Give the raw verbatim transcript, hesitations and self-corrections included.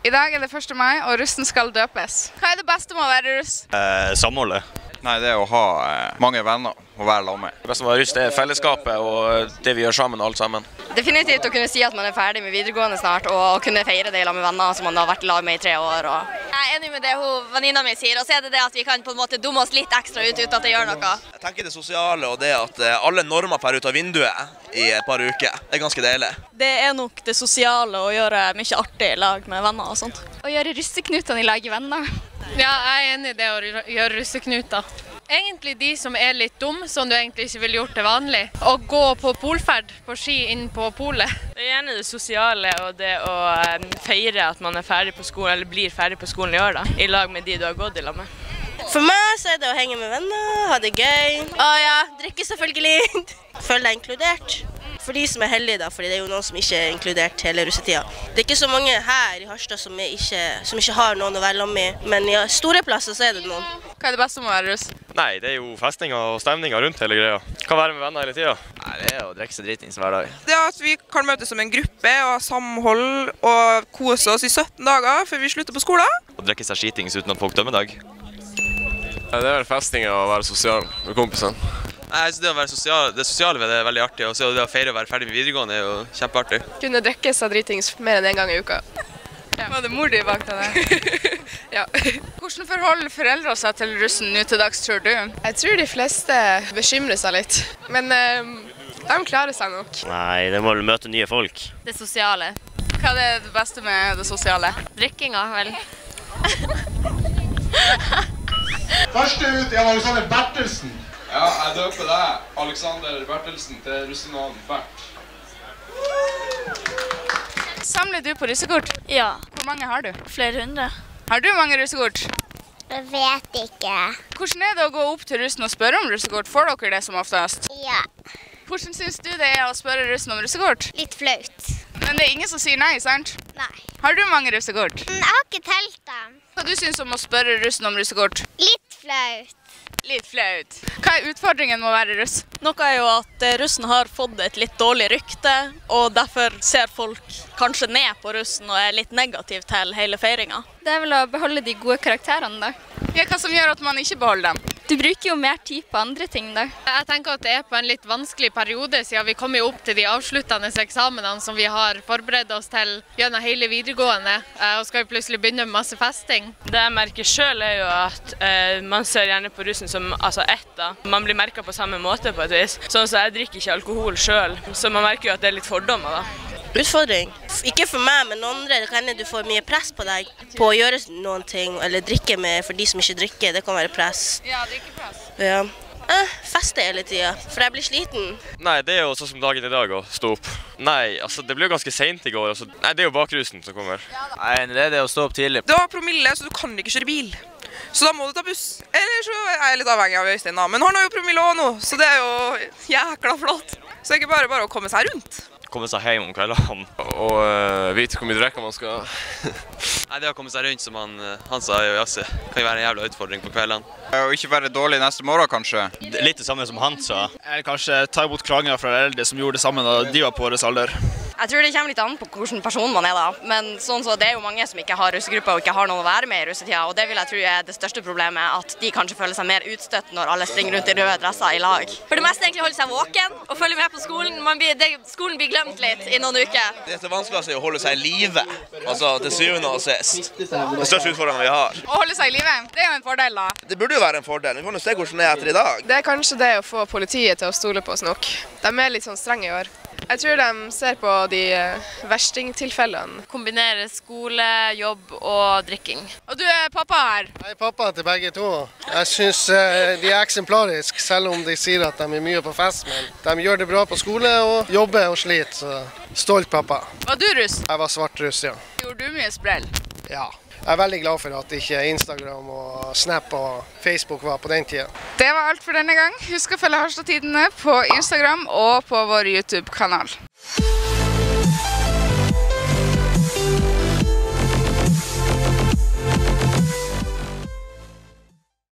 I dag er det første mai, og russen skal døpes. Hva er det beste med å være russ? Eh, samholdet. Nei, det er å ha eh, mange venner å være sammen med. Det beste med å være russ er fellesskapet og det vi gjør sammen, alt sammen. Definitivt å kunne si at man er ferdig med videregående snart, og kunne feire det med venner som man har vært i lag med i tre år. Og... Jeg er enig med det hun venninna mi sier, og så er det det at vi kan på en måte dumme oss litt ekstra ut uten at det gjør noe. Jeg tenker det sosiale og det at alle normer fer ut av vinduet i et par uker. Det er ganske deilig. Det er nok det sosiale å gjøre mye artig i lag med venner og sånt. Å gjøre russeknutene i lag i venner. Ja, jeg er enig i det å gjøre russeknuter. Egentlig de som er litt dum, som du egentlig ikke ville gjort det vanlig. Å gå på polferd på ski inn på polet. Det er gjerne det sosiale og det å feire at man er ferdig på skolen, eller blir ferdig på skolen i år da, i lag med de du har gått i lag med. For meg så er det å henge med venner, ha det gøy. Å ja, drikke selvfølgelig. Føle deg inkludert. For de som er heldige da, fordi det er jo noen som ikke er inkludert hele russetida. Det er ikke så mange her i Harstad som ikke, som ikke har noen å være sammen med, men i store plasser så er det noen. Hva er det beste med å være russ? Nei, det er jo festinger og stemninger rundt hele greia. Kan være med venner hele tida. Nei, det er å drikke seg dritings hver dag. Det er at vi kan møtes som en gruppe og ha samhold og kose oss i sytten dager før vi slutter på skolen. Og drikke seg skitings uten at folk dømmer deg. Det er vel festinger og være sosial med kompisene. Jeg synes det, å være sosial, det sosiale ved det er veldig artig, og så det å feire å være ferdig med videregående er jo kjempeartig. Kunne drikke seg dritings mer enn en gang i uka. Ja. Var det mor di bak deg? Ja. Hvordan forholder foreldre seg til russen nå til dags, tror du? Jeg tror de fleste bekymrer seg litt, men um, de klarer seg nok. Nei, det må møte nye folk. Det sosiale. Hva er det beste med det sosiale? Drikkinga, vel. Første ut er Alexander Bertelsen. Ja, jeg døper deg, Alexander Bertelsen, til russenavn Bert. Samler du på russekort? Ja. Hvor mange har du? Flere hundre. Har du mange russekort? Jeg vet ikke. Hvordan er det å gå opp til russen og spørre om russekort? Får dere det som oftest? Ja. Hvordan synes du det er å spørre russen om russekort? Litt flaut. Men det er ingen som sier nei, sant? Nei. Har du mange russekort? Jeg har ikke telt dem. Hva du synes om å spørre russen om russekort? Litt flaut. Litt flaut. Hva er utfordringen med å være russ? Noe er jo at russen har fått et litt dårlig rykte, og derfor ser folk kanskje ned på russen og er litt negativ til hele feiringa. Det er vel å beholde de gode karakterene da. Ja, hva som gjør at man ikke beholder dem? Du bruker jo mer tid på andre ting da. Jeg tenker at det er på en litt vanskelig periode, siden vi kommer jo opp til de avsluttende eksamenene som vi har forberedt oss til gjennom hele videregående, og skal jo plutselig begynne med masse festing. Det jeg merker selv er jo at eh, man ser gjerne på russen som altså ett da. Man blir merket på samme måte på et vis. Sånn så jeg drikker ikke alkohol selv, så man merker jo at det er litt fordommer da. Utfordring. Ikke for meg, men andre. Det kan hende du får mye press på deg på å gjøre noen ting, eller drikke med for de som ikke drikker. Det kan være press. Ja, drikkepress. Ja. Eh, feste hele tiden, for jeg blir sliten. Nei, det er jo sånn som dagen i dag å stå opp. Nei, altså det ble jo ganske sent i går. Altså. Nei, det er jo bakrusen som kommer. Nei, det er det å stå opp tidlig. Du har promille, så du kan ikke kjøre bil. Så da må du ta buss. Eller så er jeg litt avhengig av Øystein da. Men han har jo promille også nå, så det er jo jækla flott. Så det er ikke bare bare å komme seg rundt. Komme seg hjem om kveldene. Og uh, vite hvor mye drikker man skal. Nei, det å komme seg rundt, som han, han sa i Jasse, kan jo være en jævla utfordring på kveldene. Og ikke være dårlig neste morgen, kanskje. Litt det samme som han sa. Eller kanskje ta imot klager fra eldre som gjorde det samme da de var på vår alder. Jeg tror det kommer litt an på hvilken person man er da, men sånn så det er jo mange som ikke har russegrupper og ikke har noen å være med i russetida, og det vil jeg tro er det største problemet, at de kanskje føler seg mer utstøtt når alle springer rundt i røde dresser i lag. For det meste egentlig holde seg våken og følge med på skolen. Man blir, det, skolen blir glemt litt i noen uker. Det er vanskeligst å holde seg i live, altså til syvende og sist. Det største utfordringen vi har. Å holde seg i live, det er jo en fordel da. Det burde jo være en fordel, vi får nå se hvordan det er etter i dag. Det er kanskje det å få politiet til å stole på oss nok. De er litt sånn strenge i år. Jeg tror de ser på de verstingtilfellene. Kombinere skole, jobb og drikking. Og du er pappa her? Jeg er pappa til begge to. Jeg synes uh, de er eksemplariske, selv om de sier at de er mye på fest. Men de gjør det bra på skole og jobber og sliter, så stolt pappa. Var du russ? Jeg var svart russ, ja. Gjorde du mye sprell? Ja. Jeg er veldig glad for at ikke Instagram og Snap og Facebook var på den tiden. Det var alt for denne gang. Husk å følge Harstad Tidene på Instagram og på vår YouTube-kanal.